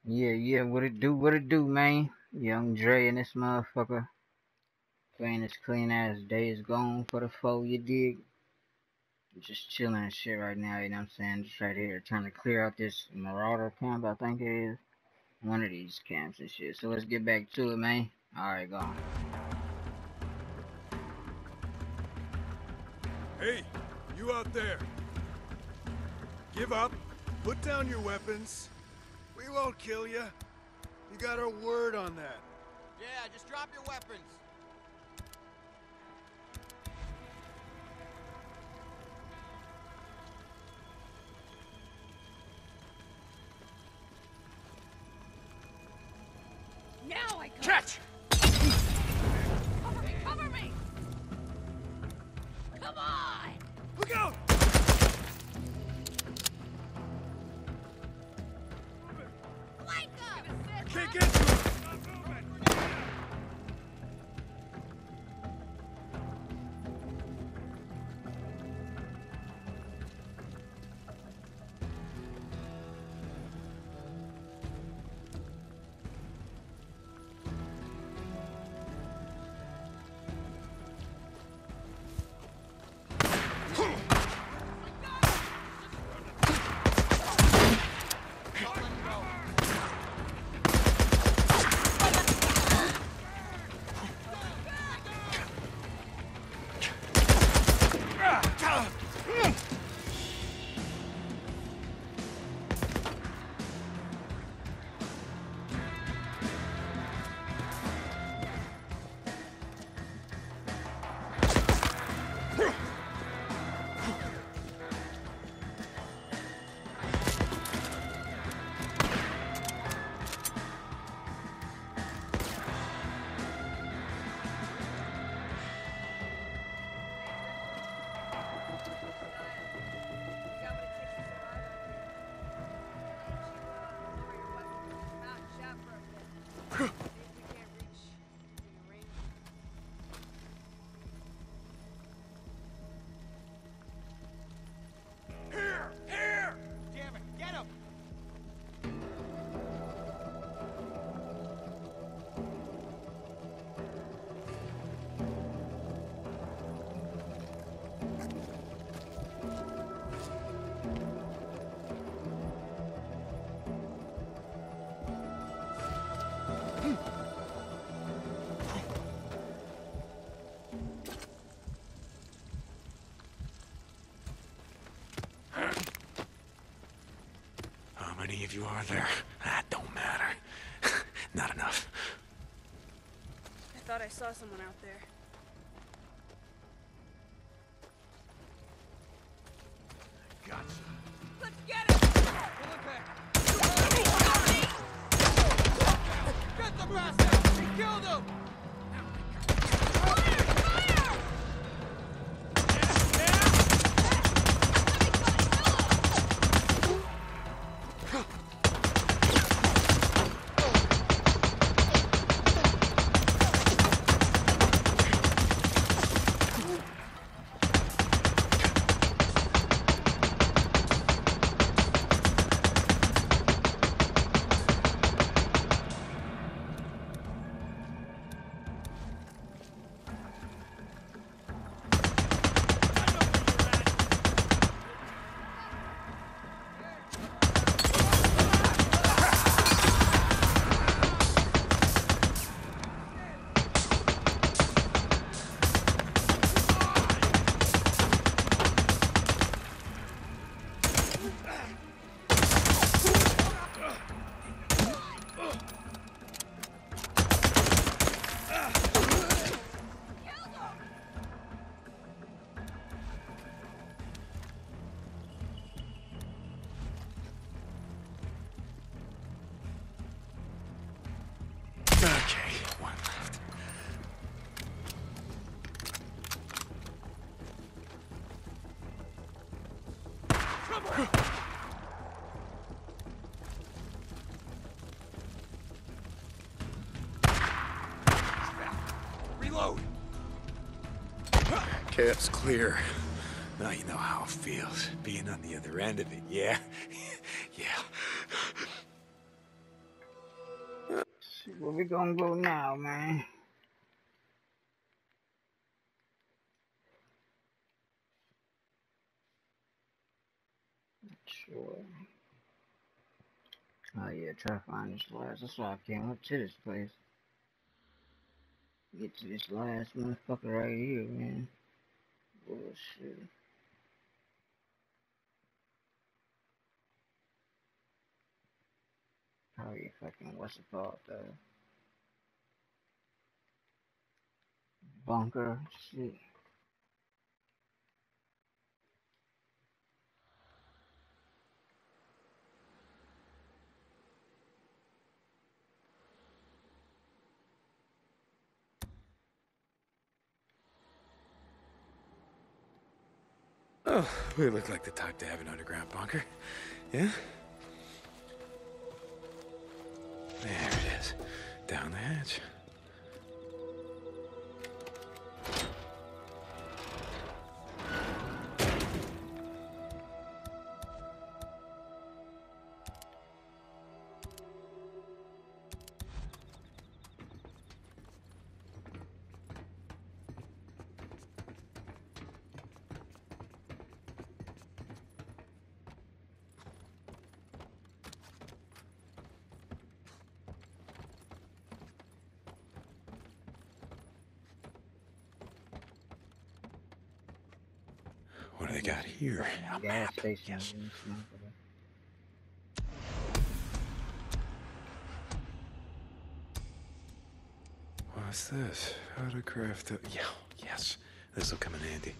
Yeah, what it do, man? Young Dre and this motherfucker playing this clean ass Days Gone for the foe, you dig? Just chilling and shit right now, you know what I'm saying? Just right here trying to clear out this Marauder camp, I think it is. One of these camps and shit. So let's get back to it, man. Alright, go on. Hey, you out there. Give up. Put down your weapons. We won't kill you. You got our word on that. Yeah, just drop your weapons. Now I got Catch! Cover me! Cover me! Come on! Look out! Flank them! I can't get to him! Here! Damn it, get him! How many of you are there? That don't matter. Not enough. I thought I saw someone out there. Gotcha. Let's get him! Get the bastard! We killed him! Okay, one left. Reload! Camp's clear. Now you know how it feels, being on the other end of it, yeah? Yeah. See where we gonna go now, man. Sure. Oh yeah, try to find this last. That's why I came up to this place. Get to this last motherfucker right here, man. Bullshit. Probably fucking what's it called, the bunker shit. Oh, we look like the type to have an underground bunker. Yeah? There it is. Down the hatch. What do they got here? A Gas map. station. Yes. What's this? How to craft a... Yeah, yes. This'll come in handy.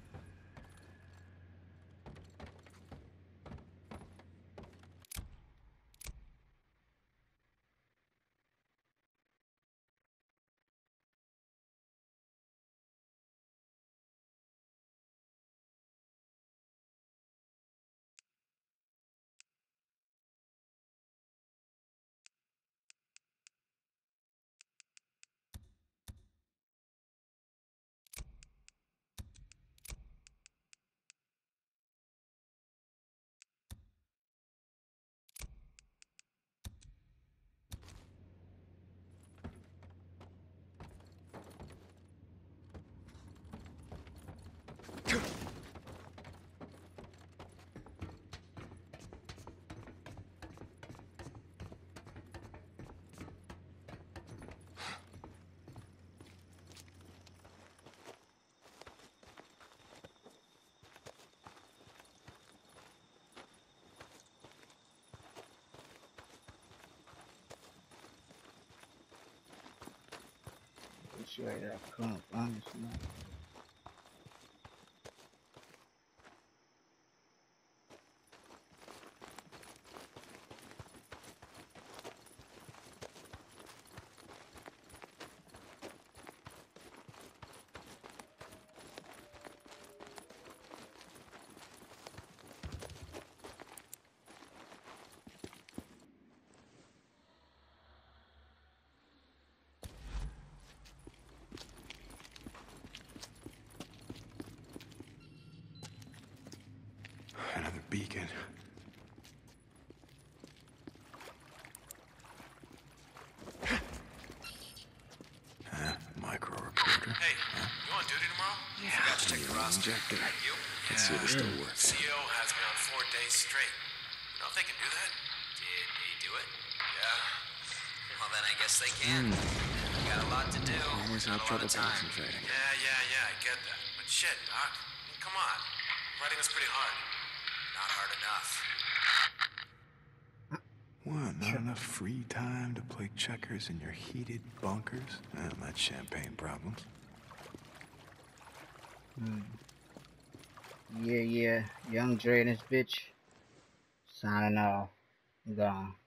Sure, that come up on this one. Another beacon. Micro recorder. Hey, you on duty tomorrow? Yeah. Forgot to check the roster. Injector. You? Let's see if it still works. CO has me on 4 days straight. You know if they can do that? Did they do it? Yeah. Well, then I guess they can. Got a lot to do. Always Not have a lot trouble of time. concentrating. Yeah, I get that. But shit, Doc. Come on. Writing is pretty hard. Not hard enough. What, not enough free time to play checkers in your heated bunkers? That's champagne problems. Yeah, Young Dre and this bitch. Signing off. Gone.